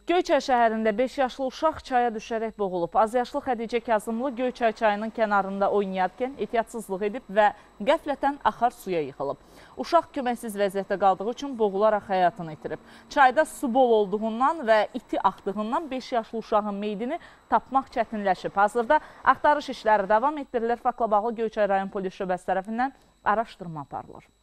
Göyçay şəhərində 5 yaşlı uşaq çaya düşərək boğulub. Azyaşlı Xədicə Kazımlı Göyçay çayının kənarında oynayarkən ehtiyatsızlıq edib və qəflətən axar suya yıxılıb. Uşaq köməksiz vəziyyətdə qaldığı üçün boğularaq həyatını itirib. Çayda su bol olduğundan və iti axdığından 5 yaşlı uşağın meydini tapmaq çətinləşib. Hazırda axtarış işləri davam etdirilir. Faktla bağlı Göyçay rayon polis şöbəsi tərəfindən araşdırma aparılır.